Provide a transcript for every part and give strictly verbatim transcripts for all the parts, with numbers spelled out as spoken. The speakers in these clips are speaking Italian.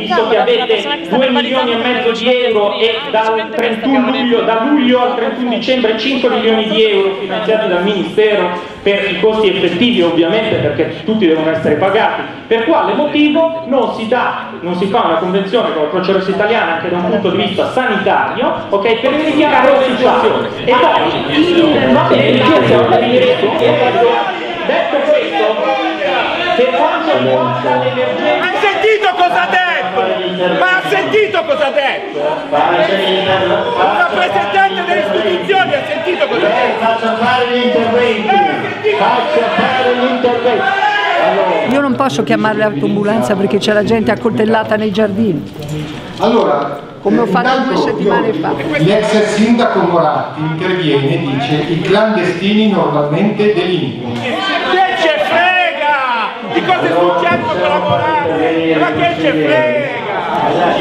visto che avete due milioni e mezzo di euro e dal trentuno luglio, da luglio al trentuno dicembre cinque milioni di euro finanziati dal Ministero per i costi effettivi, ovviamente, perché tutti devono essere pagati, per quale motivo non si dà, non si fa una convenzione con la Croce Rossa Italiana anche da un punto di vista sanitario, ok, per verificare la situazione. E poi, va bene, detto questo, per quanto riguarda l'emergenza... Hai sentito cosa ha detto? Ma ha sentito cosa ha detto? Un rappresentante delle istituzioni ha sentito cosa ha detto? Faccia fare gli interventi! Faccia fare gli interventi! Io non posso chiamare l'autoambulanza perché c'è la gente accoltellata nei giardini. Allora, come ho fatto due settimane fa. L'ex sindaco Moratti interviene e dice i clandestini normalmente delinquono. Che ce frega di cosa è successo con la Moratti? Ma che ce frega?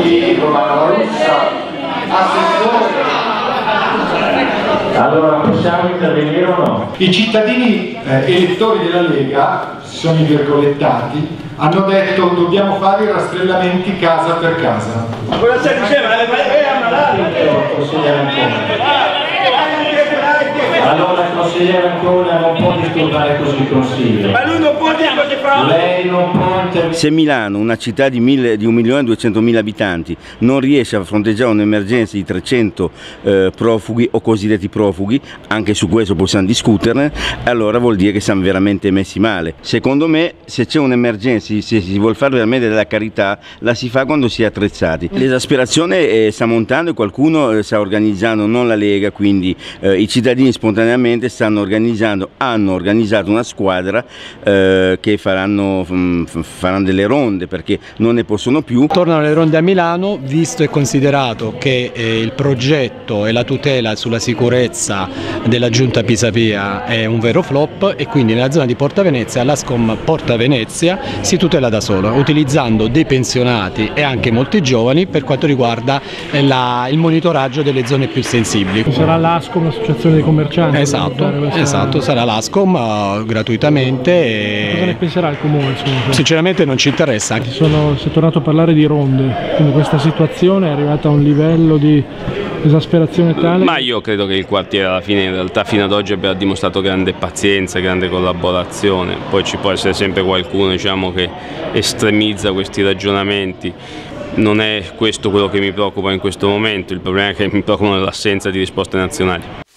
Assessore. Allora possiamo intervenire o no? I cittadini eh, elettori della Lega, sono i virgolettati, hanno detto dobbiamo fare i rastrellamenti casa per casa. Ma cosa stai dicendo? Allora il consigliere Ancona non può disturbare così il consiglio. Ma lui non può dire così fra... Lei non può intervenire. Se Milano, una città di, mille, di un milione e duecentomila abitanti, non riesce a fronteggiare un'emergenza di trecento eh, profughi o cosiddetti profughi, anche su questo possiamo discuterne, allora vuol dire che siamo veramente messi male. Secondo me, se c'è un'emergenza, se si vuole fare veramente della carità, la si fa quando si è attrezzati. L'esasperazione eh, sta montando e qualcuno eh, sta organizzando, non la Lega, quindi eh, i cittadini spontaneamente stanno organizzando, hanno organizzato una squadra eh, che faranno, mh, faranno delle ronde perché non ne possono più. Tornano le ronde a Milano, visto e considerato che eh, il progetto e la tutela sulla sicurezza della giunta Pisapia è un vero flop e quindi nella zona di Porta Venezia l'Ascom Porta Venezia si tutela da sola, utilizzando dei pensionati e anche molti giovani per quanto riguarda eh, la, il monitoraggio delle zone più sensibili. Sarà l'Ascom, l'associazione dei commercianti? Esatto, questa... esatto, sarà l'Ascom uh, gratuitamente. E... cosa ne penserà il Comune? Insomma? Sinceramente non ci interessa. Si, sono, si è tornato a parlare di ronde, quindi questa situazione è arrivata a un livello di esasperazione tale. Ma io credo che il quartiere alla fine in realtà fino ad oggi abbia dimostrato grande pazienza, grande collaborazione, poi ci può essere sempre qualcuno, diciamo, che estremizza questi ragionamenti. Non è questo quello che mi preoccupa in questo momento, il problema è che mi preoccupano l'assenza di risposte nazionali.